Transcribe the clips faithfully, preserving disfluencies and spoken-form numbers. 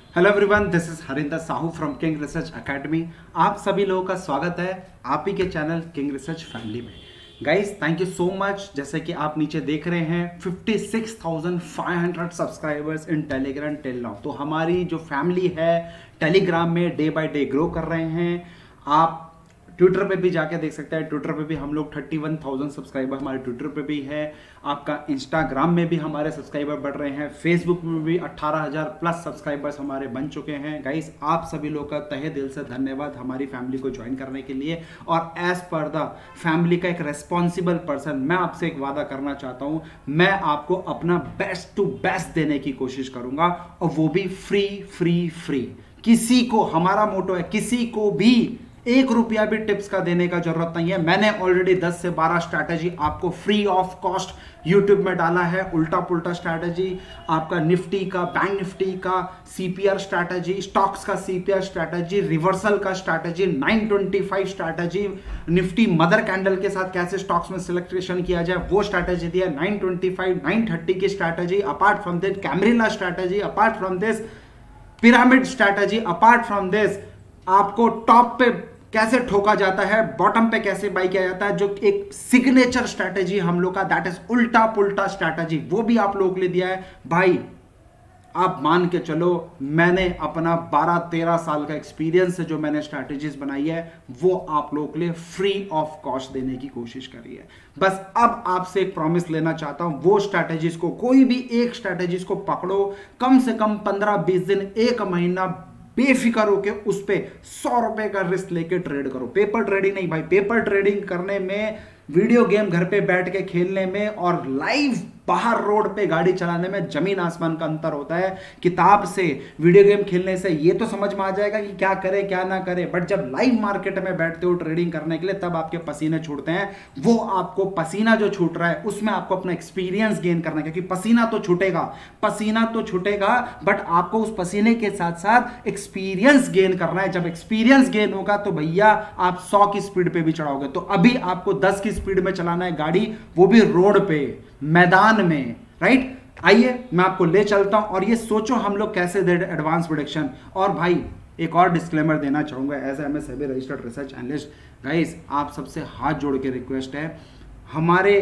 Hello everyone, this is Harinder Sahu from king research academy. आप सभी लोगों का स्वागत है आप ही के चैनल किंग रिसर्च फैमिली में। Guys, thank you so much. जैसे कि आप नीचे देख रहे हैं fifty six thousand five hundred subscribers in Telegram till now. तो हमारी जो फैमिली है टेलीग्राम में डे बाय डे ग्रो कर रहे हैं। आप ट्विटर पे भी जाके देख सकते हैं, ट्विटर पे भी हम लोग थर्टी वन थाउजेंड सब्सक्राइबर हमारे ट्विटर पे भी है। आपका इंस्टाग्राम में भी हमारे सब्सक्राइबर बढ़ रहे हैं, फेसबुक में भी अठारह हज़ार प्लस सब्सक्राइबर्स हमारे बन चुके हैं। गाइस, आप सभी लोग का तहे दिल से धन्यवाद हमारी फैमिली को ज्वाइन करने के लिए। और एज पर द फैमिली का एक रेस्पॉन्सिबल पर्सन मैं आपसे एक वादा करना चाहता हूं, मैं आपको अपना बेस्ट टू बेस्ट देने की कोशिश करूंगा, और वो भी फ्री फ्री फ्री। किसी को, हमारा मोटो है, किसी को भी एक रुपया भी टिप्स का देने का जरूरत नहीं है। मैंने ऑलरेडी दस से बारह स्ट्रैटेजी आपको फ्री ऑफ कॉस्ट यूट्यूब में डाला है। उल्टा पुल्टा स्ट्रैटेजी, आपका निफ्टी का, बैंक निफ्टी का सीपीआर स्ट्रैटेजी, स्टॉक्स का सीपीआर स्ट्रैटेजी, रिवर्सल का strategy, nine twenty five strategy, Nifty mother candle के साथ कैसे स्टॉक्स में सिलेक्शन किया जाए वो स्ट्रैटेजी दिया, nine twenty five nine thirty की strategy, apart from this Camarilla strategy, apart from this pyramid strategy, apart from this आपको टॉप पे कैसे ठोका जाता है, बॉटम पे कैसे बाई किया जाता है, जो एक सिग्नेचर स्ट्रैटेजी हम लोग का, दैट इज उल्टा पुल्टा स्ट्रैटेजी, वो भी आप लोगों के लिए दिया है। भाई आप मान के चलो, मैंने अपना बारह तेरह साल का एक्सपीरियंस से जो मैंने स्ट्रैटेजीज बनाई है वो आप लोगों के लिए फ्री ऑफ कॉस्ट देने की कोशिश करी है। बस अब आपसे एक प्रॉमिस लेना चाहता हूं, वो स्ट्रैटेजीज को, कोई भी एक स्ट्रैटेजीज को पकड़ो, कम से कम पंद्रह बीस दिन, एक महीना बेफिक्र होके उस पे सौ रुपए का रिस्क लेके ट्रेड करो। पेपर ट्रेडिंग नहीं भाई, पेपर ट्रेडिंग करने में, वीडियो गेम घर पे बैठ के खेलने में और लाइव बाहर रोड पे गाड़ी चलाने में जमीन आसमान का अंतर होता है। किताब से, वीडियो गेम खेलने से ये तो समझ में आ जाएगा कि क्या करे क्या ना करे, बट जब लाइव मार्केट में बैठते हो ट्रेडिंग करने के लिए तब आपके पसीने छूटते हैं। वो आपको पसीना जो छूट रहा है उसमें आपको अपना एक्सपीरियंस गेन करना है, क्योंकि पसीना तो छूटेगा, पसीना तो छूटेगा, बट आपको उस पसीने के साथ साथ एक्सपीरियंस गेन करना है। जब एक्सपीरियंस गेन होगा तो भैया आप सौ की स्पीड पे भी चढ़ाओगे। तो अभी आपको दस की स्पीड में चलाना है गाड़ी, वो भी रोड पे, मैदान में, राइट। आइए मैं आपको ले चलता हूं और ये सोचो हम लोग कैसे दे एडवांस प्रेडिक्शन। और भाई एक और डिस्क्लेमर देना चाहूंगा as M S registered research analyst. Guys, आप सबसे हाथ जोड़ के रिक्वेस्ट है, हमारे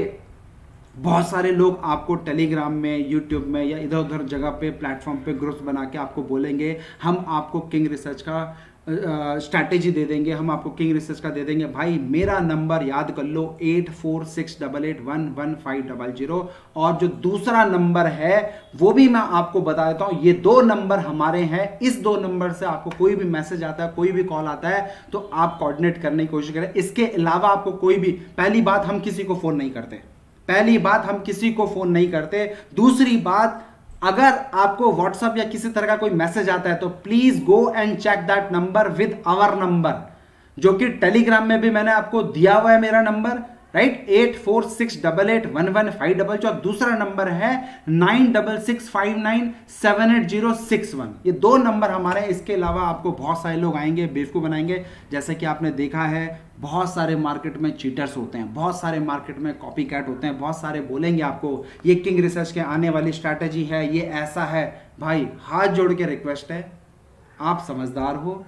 बहुत सारे लोग आपको टेलीग्राम में, यूट्यूब में या इधर उधर जगह पे प्लेटफॉर्म पे ग्रुप्स बना के आपको बोलेंगे हम आपको किंग रिसर्च का स्ट्रैटेजी दे देंगे, हम आपको किंग रिसर्च का दे देंगे। भाई मेरा नंबर याद कर लो, eight four six double eight one one five double zero. और जो दूसरा नंबर है वो भी मैं आपको बता देता हूं, ये दो नंबर हमारे हैं। इस दो नंबर से आपको कोई भी मैसेज आता है, कोई भी कॉल आता है तो आप कोऑर्डिनेट करने की कोशिश करें। इसके अलावा आपको कोई भी, पहली बात हम किसी को फोन नहीं करते, पहली बात हम किसी को फोन नहीं करते। दूसरी बात, अगर आपको व्हाट्सएप या किसी तरह का कोई मैसेज आता है तो please go and check that number with our number, जो कि टेलीग्राम में भी मैंने आपको दिया हुआ है मेरा number, right, eight four six double eight one one five double जो दूसरा नंबर है nine double six five nine seven eight zero six one. ये दो नंबर हमारे। इसके अलावा आपको बहुत सारे लोग आएंगे, बेवकूफ बनाएंगे। जैसे कि आपने देखा है बहुत सारे मार्केट में चीटर्स होते हैं, बहुत सारे मार्केट में कॉपी कैट होते हैं, बहुत सारे बोलेंगे आपको ये किंग रिसर्च के आने वाली स्ट्रैटेजी है, ये ऐसा है। भाई हाथ जोड़ के रिक्वेस्ट है, आप समझदार हो,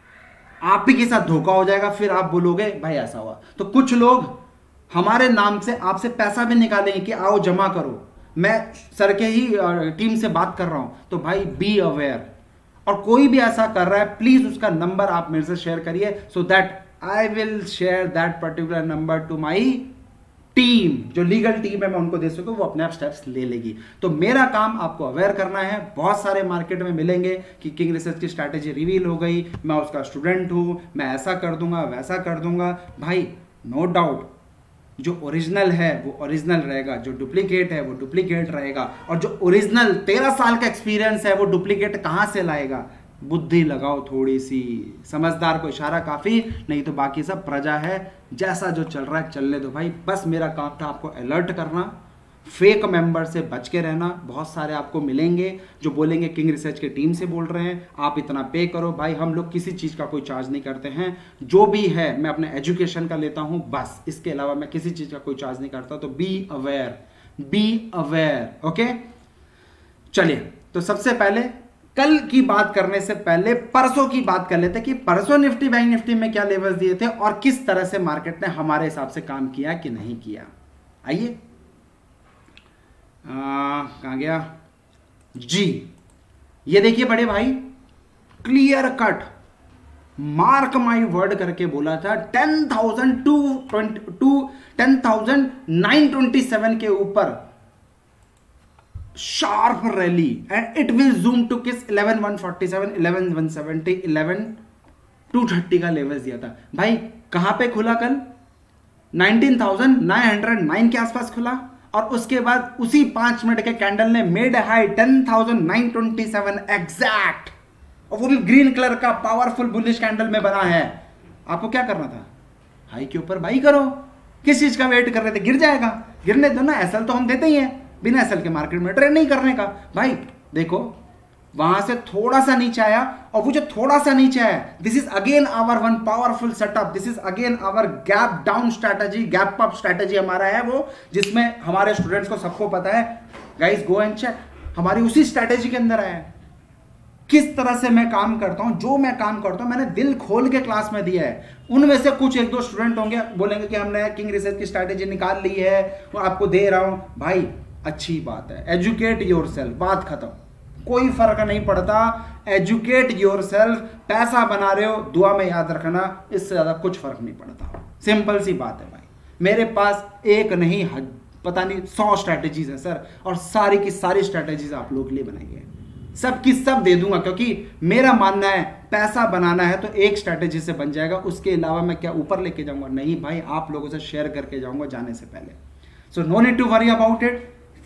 आप ही के साथ धोखा हो जाएगा, फिर आप बोलोगे भाई ऐसा हुआ। तो कुछ लोग हमारे नाम से आपसे पैसा भी निकालेंगे कि आओ जमा करो। मैं सर के ही टीम से बात कर रहा हूं, तो भाई बी अवेयर। और कोई भी ऐसा कर रहा है प्लीज उसका नंबर आप मेरे से शेयर करिए, so that I will share that particular number to my team. जो लीगल टीम है मैं उनको दे सकूं, वो अपने आप स्टेप्स ले लेगी। तो मेरा काम आपको अवेयर करना है। बहुत सारे मार्केट में मिलेंगे कि किंग रिसर्च की स्ट्रैटेजी रिवील हो गई, मैं उसका स्टूडेंट हूं, मैं ऐसा कर दूंगा वैसा कर दूंगा। भाई नो डाउट, जो ओरिजिनल है वो ओरिजिनल रहेगा, जो डुप्लीकेट है वो डुप्लीकेट रहेगा। और जो ओरिजिनल तेरह साल का एक्सपीरियंस है वो डुप्लीकेट कहां से लाएगा? बुद्धि लगाओ थोड़ी सी, समझदार को इशारा काफी, नहीं तो बाकी सब प्रजा है, जैसा जो चल रहा है चलने दो भाई। बस मेरा काम था आपको अलर्ट करना, फेक मेंबर से बच के रहना। बहुत सारे आपको मिलेंगे जो बोलेंगे किंग रिसर्च की टीम से बोल रहे हैं, आप इतना पे करो। भाई हम लोग किसी चीज का कोई चार्ज नहीं करते हैं, जो भी है मैं अपने एजुकेशन का लेता हूं बस, इसके अलावा मैं किसी चीज का कोई चार्ज नहीं करता। तो be aware, be aware, okay. चलिए, तो सबसे पहले कल की बात करने से पहले परसों की बात कर लेते कि परसों निफ्टी बैंक निफ्टी में क्या लेवल्स दिए थे और किस तरह से मार्केट ने हमारे हिसाब से काम किया कि नहीं किया। आइए कहां गया जी, ये देखिए बड़े भाई, clear cut mark my word करके बोला था ten thousand two twenty to ten thousand nine twenty seven के ऊपर sharp rally and it will zoom to kiss eleven one forty seven, eleven one seventy, eleven two thirty का level दिया था भाई। कहां पे खुला कल? Nineteen thousand nine hundred nine के आसपास खुला और उसके बाद उसी पांच मिनट के कैंडल ने made high ten thousand nine twenty seven exact, और वो भी ग्रीन कलर का पावरफुल बुलिश कैंडल में बना है। आपको क्या करना था? हाई के ऊपर बाई करो। किस चीज का वेट कर रहे थे? गिर जाएगा, गिरने दो ना, एसएल तो हम देते ही हैं, बिना एसएल के मार्केट में ट्रेड नहीं करने का। भाई देखो वहां से थोड़ा सा नीचे आया और वो जो थोड़ा सा नीचे आया, this is again our one powerful setup, this is again our gap down strategy, gap up strategy हमारा है वो, जिसमें हमारे स्टूडेंट्स को सबको पता है। गाइस गो एंड चेक, हमारी उसी स्ट्रैटेजी के अंदर है। किस तरह से मैं काम करता हूं, जो मैं काम करता हूं मैंने दिल खोल के क्लास में दिया है। उनमें से कुछ एक दो स्टूडेंट होंगे बोलेंगे कि हमने किंग रिसर्च की स्ट्रैटेजी निकाल ली है, वो आपको दे रहा हूं। भाई अच्छी बात है, एजुकेट योरसेल्फ, बात खत्म, कोई फर्क नहीं पड़ता। एजुकेट योरसेल्फ, पैसा बना रहे हो, दुआ में याद रखना, इससे ज्यादा कुछ फर्क नहीं पड़ता। सिंपल सी बात है भाई। मेरे पास एक नहीं पता नहीं सौ स्ट्रैटेजीज है सर, और सारी की सारी स्ट्रैटेजीज आप लोगों के लिए बनाई है, सब की सब दे दूंगा, क्योंकि मेरा मानना है पैसा बनाना है तो एक स्ट्रैटेजी से बन जाएगा, उसके अलावा मैं क्या ऊपर लेके जाऊंगा? नहीं भाई, आप लोगों से शेयर करके जाऊंगा जाने से पहले। So no need to worry about it,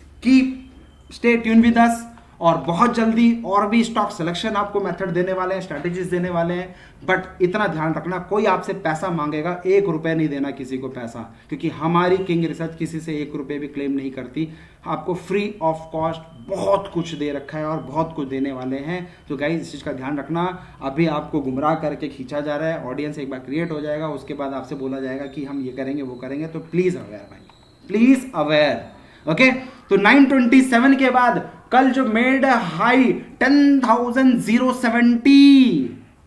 keep stay tune with us. और बहुत जल्दी और भी स्टॉक सिलेक्शन आपको मेथड देने वाले हैं, स्ट्रैटेजीज देने वाले हैं। बट इतना ध्यान रखना, कोई आपसे पैसा मांगेगा, एक रुपए नहीं देना किसी को पैसा, क्योंकि हमारी किंग रिसर्च किसी से एक रुपए भी क्लेम नहीं करती। आपको फ्री ऑफ कॉस्ट बहुत कुछ दे रखा है और बहुत कुछ देने वाले हैं। तो गाइस इस चीज़ का ध्यान रखना। अभी आपको गुमराह करके खींचा जा रहा है, ऑडियंस एक बार क्रिएट हो जाएगा, उसके बाद आपसे बोला जाएगा कि हम ये करेंगे वो करेंगे। तो प्लीज अवेयर भाई, प्लीज अवेयर। ओके, तो नाइन ट्वेंटी सेवन के बाद कल जो made high ten thousand seventy,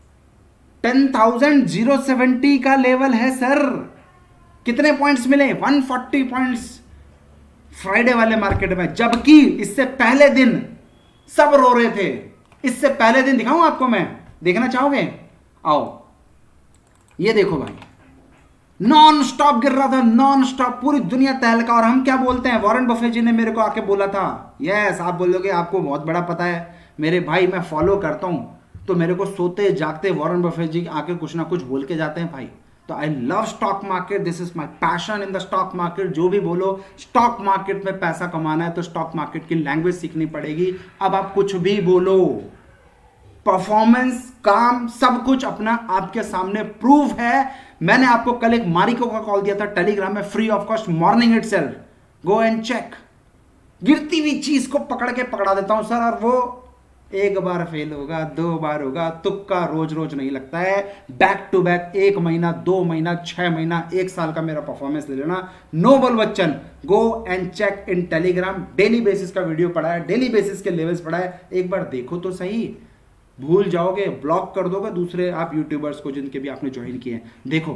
ten thousand seventy का लेवल है सर। कितने पॉइंट्स मिले? वन फोर्टी पॉइंट्स फ्राइडे वाले मार्केट में, जबकि इससे पहले दिन सब रो रहे थे। इससे पहले दिन दिखाऊं आपको मैं, देखना चाहोगे? आओ ये देखो भाई, नॉन स्टॉप गिर रहा था, नॉन स्टॉप, पूरी दुनिया तहलका। और हम क्या बोलते हैं, वॉरेन बफे जी ने मेरे को आके बोला था। यस, आप बोलोगे आपको बहुत बड़ा पता है। मेरे भाई मैं फॉलो करता हूं, तो मेरे को सोते जागते वॉरेन बफे जी आके कुछ ना कुछ बोल के जाते हैं भाई। तो I love stock market, this is my passion in the stock market. जो भी बोलो, स्टॉक मार्केट में पैसा कमाना है तो स्टॉक मार्केट की लैंग्वेज सीखनी पड़ेगी। अब आप कुछ भी बोलो, परफॉर्मेंस, काम, सब कुछ अपना आपके सामने प्रूव है। मैंने आपको कल एक मारिको का कॉल दिया था टेलीग्राम में, free of cost, morning itself, go and check. गिरती हुई चीज को पकड़ के पकड़ा देता हूं सर, और वो एक बार फेल होगा, दो बार होगा, तुक्का रोज रोज नहीं लगता है। बैक टू बैक एक महीना, दो महीना, छह महीना, एक साल का मेरा परफॉर्मेंस ले लेना। नोबल बच्चन, go and check in Telegram. Daily basis का वीडियो पढ़ा है, डेली बेसिस के लेवल्स पढ़ा है, एक बार देखो तो सही। भूल जाओगे, ब्लॉक कर दोगे दूसरे आप यूट्यूबर्स को जिनके भी आपने ज्वाइन किए हैं। देखो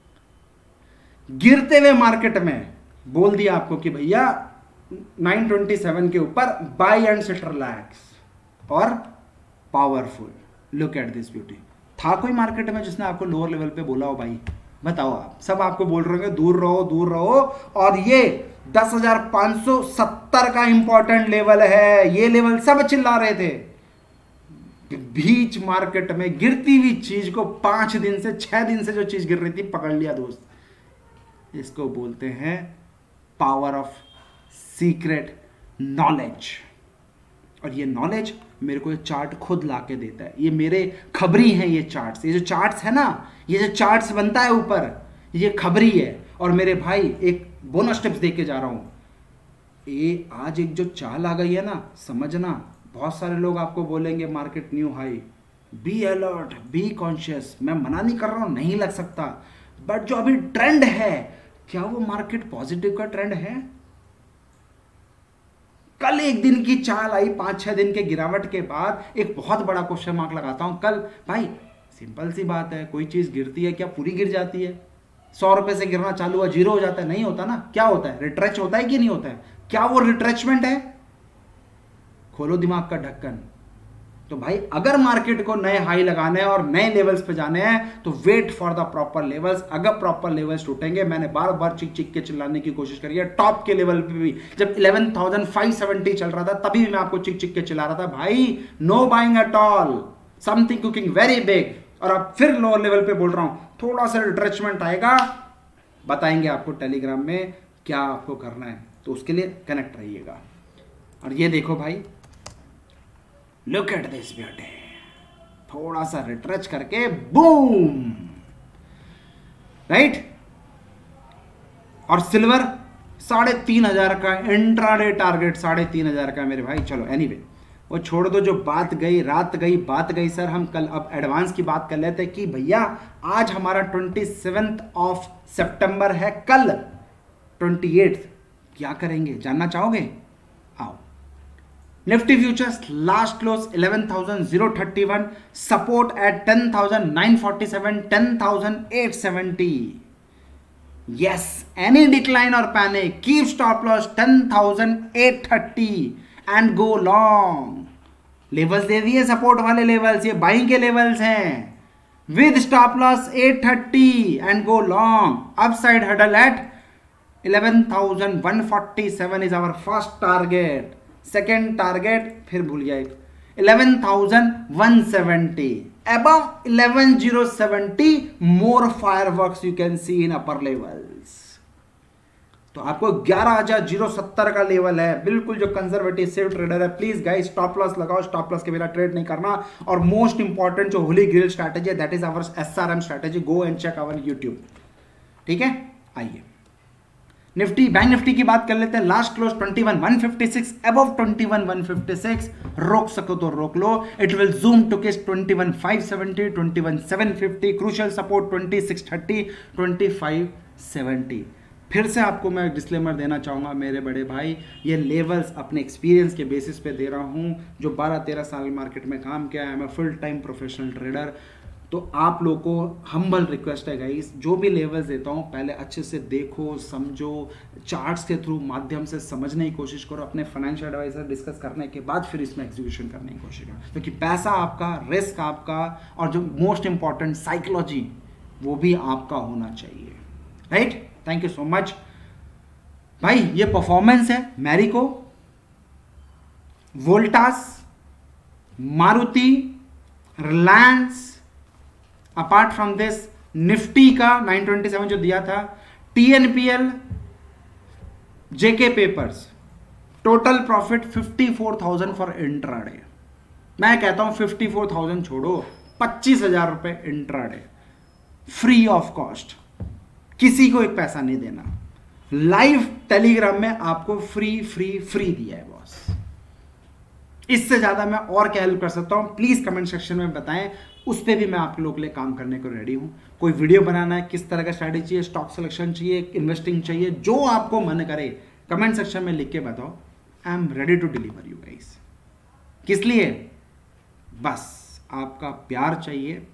गिरते हुए मार्केट में बोल दिया आपको कि भैया नाइन ट्वेंटी सेवन के ऊपर बाय एंड सिट रिलैक्स और powerful. Look at this beauty. था कोई मार्केट में जिसने आपको लोअर लेवल पे बोला हो? भाई बताओ, आप सब आपको बोल रहे हैं दूर रहो दूर रहो। और ये दस हजार पांच सौ सत्तर का इंपॉर्टेंट लेवल है, ये लेवल सब चिल्ला रहे थे। बीच मार्केट में गिरती हुई चीज को पांच दिन से छह दिन से जो चीज गिर रही थी पकड़ लिया दोस्त। इसको बोलते हैं पावर ऑफ सीक्रेट नॉलेज। और ये नॉलेज मेरे को ये चार्ट खुद लाके देता है। ये मेरे खबरी हैं ये चार्ट्स। ये जो चार्ट्स है ना, ये जो चार्ट्स बनता है ऊपर, ये खबरी है। और मेरे भाई एक बोनस टिप्स दे के जा रहा हूं। ये आज एक जो चाल आ गई है ना, समझना, बहुत सारे लोग आपको बोलेंगे market new high, be alert, be conscious. मैं मना नहीं कर रहा हूं, नहीं लग सकता, बट जो अभी ट्रेंड है, क्या वो मार्केट पॉजिटिव का ट्रेंड है? कल एक दिन की चाल आई, पाँच छः दिन के गिरावट के बाद एक बहुत बड़ा क्वेश्चन मार्क लगाता हूँ। कल भाई सिंपल सी बात है, कोई चीज़ गिरती है क्या पूरी गिर जाती है? सौ रुपये से गिरना चालू हुआ जीरो हो जाता है? नहीं होता ना। क्या होता है? रिट्रेच होता है कि नहीं होता है? क्या वो रिट्रेचमेंट है? खोलो दिमाग का ढक्कन। तो भाई अगर मार्केट को नए हाई लगाने हैं और नए लेवल्स पे जाने हैं तो wait for the proper levels. अगर प्रॉपर लेवल्स टूटेंगे, मैंने बार बार चिक चिक के चिल्लाने की कोशिश करी है, टॉप के लेवल पे भी जब इलेवन थाउजेंड फाइव सेवेंटी चल रहा था तभी भी मैं आपको चिक चिक के चिल्ला रहा था, भाई no buying at all, something cooking very big. और अब फिर लोअर लेवल पे बोल रहा हूं, थोड़ा सा रिट्रेचमेंट आएगा, बताएंगे आपको टेलीग्राम में क्या आपको करना है, तो उसके लिए कनेक्ट रहिएगा। और ये देखो भाई, लुक एट दिस ब्यूटी, थोड़ा सा रिट्रेच करके बूम, राइट। और सिल्वर साढ़े तीन हजार का इंट्राडे टारगेट, साढ़े तीन हजार का मेरे भाई। चलो एनीवे वो छोड़ दो, जो बात गई रात गई बात गई सर। हम कल अब एडवांस की बात कर लेते हैं कि भैया आज हमारा ट्वेंटी सेवेंथ ऑफ सितंबर है, कल ट्वेंटी एट्थ क्या करेंगे जानना चाहोगे? आओ। Nifty futures last close eleven thousand thirty one, support at ten thousand nine forty seven, ten thousand eight seventy. yes, any decline or panic, keep stop loss ten thousand eight thirty and go long। Levels दे दिए support वाले levels, ये buying के levels हैं। With stop loss at thirty and go long. Upside hurdle at eleven thousand one forty seven is our first target. Second target फिर भूल गया, eleven thousand one seventy. above eleven thousand seventy, more fireworks you can see in upper levels। तो आपको ग्यारह हज़ार सत्तर का level है, बिल्कुल जो कंजर्वेटिव सेफ ट्रेडर है, प्लीज गाइस स्टॉप लॉस लगाओ, स्टॉप लॉस के बिना ट्रेड नहीं करना। और मोस्ट इंपॉर्टेंट जो होली ग्रिल स्ट्रैटेजी है, that is our SRM strategy, go and check our YouTube. ठीक है, आइए निफ्टी, बैंक निफ्टी की बात कर लेते हैं। Last close twenty one one fifty six, above twenty one one fifty six, रोक सको तो रोक लो। It will zoom to kiss twenty one five seventy, twenty one seven fifty, crucial support twenty six thirty, twenty five seventy. फिर से आपको मैं disclaimer देना चाहूँगा मेरे बड़े भाई, ये लेवल्स अपने एक्सपीरियंस के बेसिस पे दे रहा हूँ, जो बारह तेरह साल मार्केट में काम किया है, मैं फुल टाइम प्रोफेशनल ट्रेडर। तो आप लोगों को हम्बल रिक्वेस्ट है गाइस, जो भी लेवल्स देता हूँ पहले अच्छे से देखो, समझो, चार्ट्स के थ्रू माध्यम से समझने की कोशिश करो, अपने फाइनेंशियल एडवाइजर डिस्कस करने के बाद फिर इसमें एग्जीक्यूशन करने की कोशिश करो, क्योंकि तो पैसा आपका, रिस्क आपका, और जो मोस्ट इंपॉर्टेंट साइकोलॉजी वो भी आपका होना चाहिए, right. Thank you so much भाई। ये परफॉर्मेंस है Marico, Voltas, Maruti, Reliance. Apart from this Nifty का नाइन ट्वेंटी सेवन जो दिया था, TNPL, JK papers, total profit fifty four thousand for intraday. मैं कहता हूं फिफ्टी फोर थाउजेंड छोड़ो, पच्चीस हजार रुपए इंट्राडे, फ्री ऑफ कॉस्ट, किसी को एक पैसा नहीं देना। लाइव टेलीग्राम में आपको फ्री फ्री फ्री दिया है बॉस। इससे ज्यादा मैं और क्या हेल्प कर सकता हूं, प्लीज कमेंट सेक्शन में बताएं, उस पर भी मैं आप लोगों के लिए काम करने को रेडी हूं। कोई वीडियो बनाना है, किस तरह का स्ट्रैटेजी चाहिए, स्टॉक सिलेक्शन चाहिए, इन्वेस्टिंग चाहिए, जो आपको मन करे कमेंट सेक्शन में लिख के बताओ। I am ready to deliver you guys. किस लिए? बस आपका प्यार चाहिए,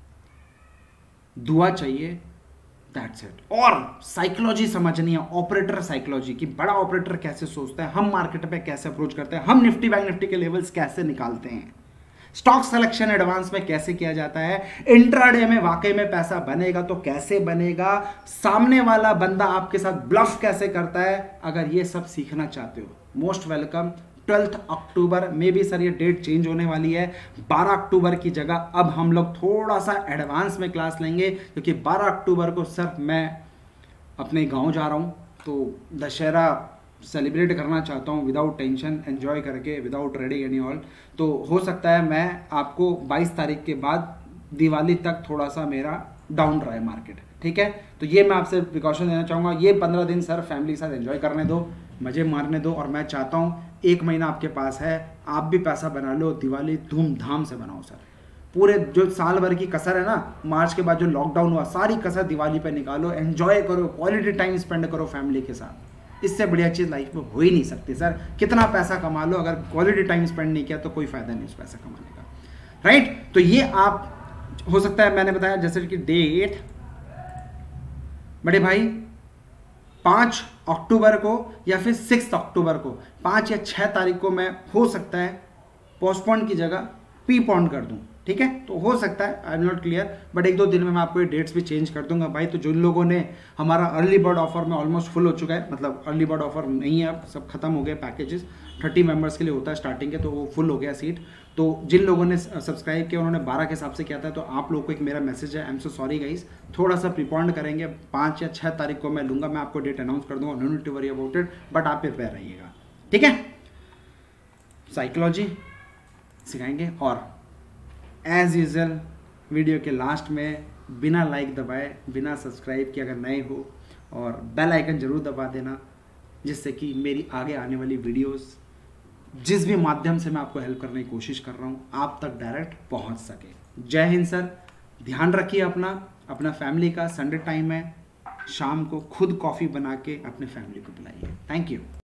दुआ चाहिए, दैट्स इट। और साइकोलॉजी समझनी है, ऑपरेटर साइकोलॉजी की, बड़ा ऑपरेटर कैसे सोचता है, हम मार्केट पे कैसे अप्रोच करते हैं, हम निफ्टी बैंक निफ्टी के लेवल्स कैसे निकालते हैं, स्टॉक सिलेक्शन एडवांस में कैसे किया जाता है, इंट्राडे में वाकई में पैसा बनेगा तो कैसे बनेगा, सामने वाला बंदा आपके साथ ब्लफ कैसे करता है। अगर ये सब सीखना चाहते हो, मोस्ट वेलकम। ट्वेल्थ अक्टूबर में भी सर ये डेट चेंज होने वाली है, बारह अक्टूबर की जगह अब हम लोग थोड़ा सा एडवांस में क्लास लेंगे, क्योंकि बारह अक्टूबर को सर मैं अपने गांव जा रहा हूं, तो दशहरा सेलिब्रेट करना चाहता हूं विदाउट टेंशन, एंजॉय करके, विदाउट रेडिंग एनी ऑल। तो हो सकता है मैं आपको बाईस तारीख के बाद दिवाली तक थोड़ा सा मेरा डाउन रहा है मार्केट, ठीक है। तो ये मैं आपसे प्रिकॉशन देना चाहूँगा, ये पंद्रह दिन सर फैमिली के साथ एंजॉय करने दो, मज़े मारने दो। और मैं चाहता हूँ एक महीना आपके पास है, आप भी पैसा बना लो, दिवाली धूमधाम से बनाओ सर। पूरे जो साल भर की कसर है ना, मार्च के बाद जो लॉकडाउन हुआ, सारी कसर दिवाली पे निकालो, एंजॉय करो, क्वालिटी टाइम स्पेंड करो फैमिली के साथ, इससे बढ़िया चीज़ लाइफ में हो ही नहीं सकती सर। कितना पैसा कमा लो, अगर क्वालिटी टाइम स्पेंड नहीं किया तो कोई फ़ायदा नहीं उस पैसा कमाने का, राइट। तो ये आप हो सकता है, मैंने बताया जैसे कि डेट बड़े भाई पाँच अक्टूबर को या फिर सिक्स अक्टूबर को, पाँच या छः तारीख को मैं हो सकता है पोस्टपोन की जगह प्रीपोन कर दूं, ठीक है। तो हो सकता है, I am not clear, but एक दो दिन में मैं आपको ये डेट्स भी चेंज कर दूंगा भाई। तो जिन लोगों ने हमारा अर्ली बर्ड ऑफर में ऑलमोस्ट फुल हो चुका है, मतलब अर्ली बर्ड ऑफर नहीं है अब, सब खत्म हो गए पैकेजेस, थर्टी मेंबर्स के लिए होता है स्टार्टिंग के, तो वो फुल हो गया सीट। तो जिन लोगों ने सब्सक्राइब किया उन्होंने बारह के हिसाब से किया था, तो आप लोगों को एक मेरा मैसेज है, I am so sorry guys, थोड़ा सा प्रीपोन्ड करेंगे, पाँच या छः तारीख को मैं लूँगा, मैं आपको डेट अनाउंस कर दूंगा, no need to worry about it, but आप प्रिपेयर रहिएगा, ठीक है। साइकोलॉजी सिखाएंगे, और एज यूजल वीडियो के लास्ट में बिना लाइक दबाए, बिना सब्सक्राइब किए अगर नए हो, और बेल आइकन जरूर दबा देना, जिससे कि मेरी आगे आने वाली वीडियोस जिस भी माध्यम से मैं आपको हेल्प करने की कोशिश कर रहा हूँ आप तक डायरेक्ट पहुँच सके। जय हिंद सर, ध्यान रखिए अपना अपना फैमिली का। संडे टाइम है, शाम को खुद कॉफ़ी बना के अपने फैमिली को पिलाइए। Thank you.